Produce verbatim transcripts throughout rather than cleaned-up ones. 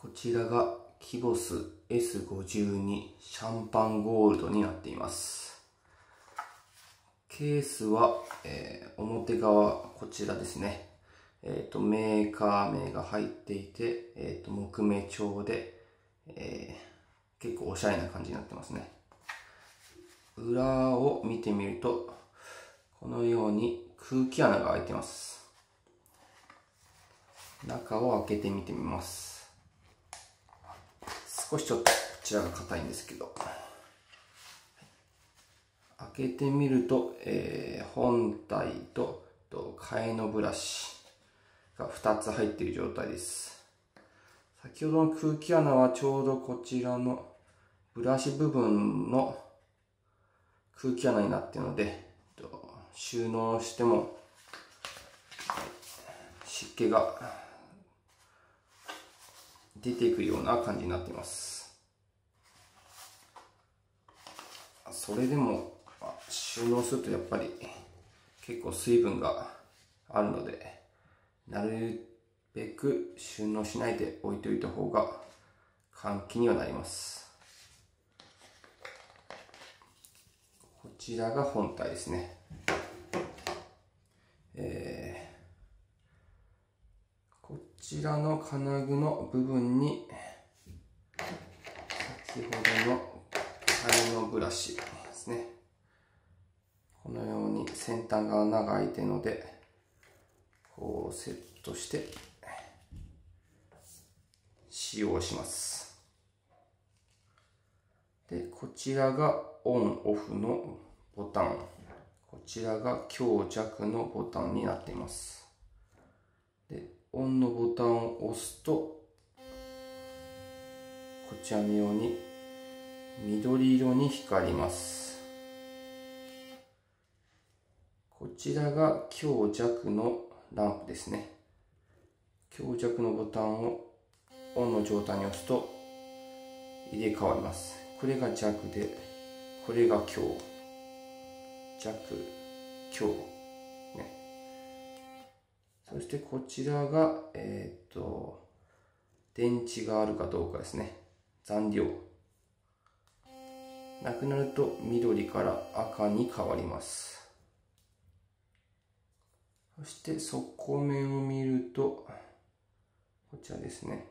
こちらがキボス エスごじゅうに シャンパンゴールドになっています。ケースは、えー、表側こちらですね。えーと、メーカー名が入っていて、えーと、木目調で、えー、結構おしゃれな感じになってますね。裏を見てみると、このように空気穴が開いてます。中を開けてみてみます。少しちょっとこちらが硬いんですけど、開けてみると、えー、本体と替えのブラシがふたつ入っている状態です。先ほどの空気穴はちょうどこちらのブラシ部分の空気穴になっているので、収納しても湿気が出てくるような感じになっています。それでも収納するとやっぱり結構水分があるので、なるべく収納しないで置いておいた方が換気にはなります。こちらが本体ですね。えー、こちらの金具の部分に先ほどの替えのブラシですね。このように先端が穴が開いているので、こうセットして使用します。で、こちらがオンオフのボタン、こちらが強弱のボタンになっています。で、オンのボタンを押すと、こちらのように緑色に光ります。こちらが強弱のランプですね。強弱のボタンをオンの状態に押すと入れ替わります。これが弱で、これが強。弱、強。ね。そしてこちらが、えっと、電池があるかどうかですね。残量。なくなると緑から赤に変わります。そして底面を見ると、こちらですね。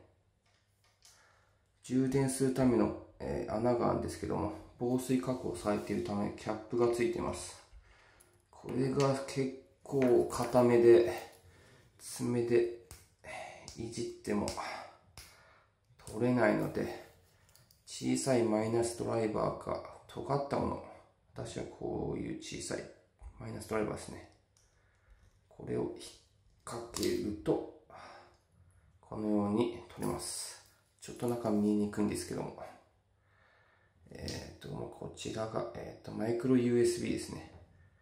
充電するための、えー、穴があるんですけども、防水加工されているためキャップがついています。これが結構硬めで、爪でいじっても取れないので、小さいマイナスドライバーか尖ったもの、私はこういう小さいマイナスドライバーですね。これを引っ掛けるとこのように取れます。ちょっと中見えにくいんですけども、えっとこちらが、えー、とマイクロ ユーエスビー ですね。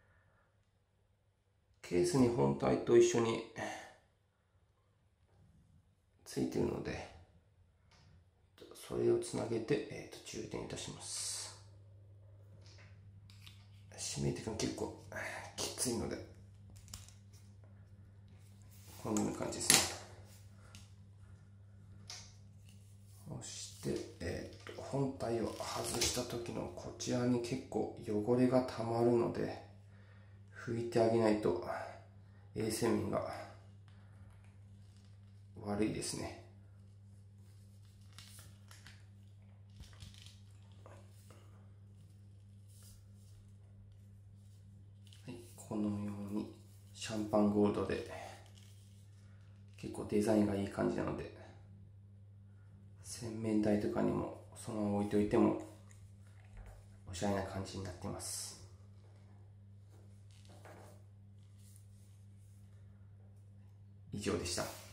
ケースに本体と一緒についているので、それをつなげて、えー、と充電いたします。閉めていくの結構きついので、こんな感じですね。そして、えー、と本体を外した時のこちらに結構汚れがたまるので、拭いてあげないと衛生面が悪いですね。はい、このようにシャンパンゴールドで結構デザインがいい感じなので、洗面台とかにもそのまま置いておいてもおしゃれな感じになっています。以上でした。